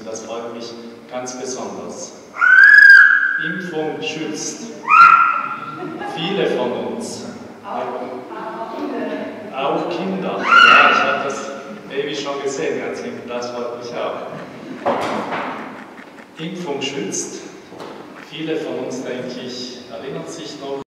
und das freut mich ganz besonders. Impfung schützt. Viele von uns. Auch Kinder. Ja, ich habe das Baby schon gesehen, ganz hinten, das freut mich auch. Impfung schützt. Viele von uns, denke ich, erinnern sich noch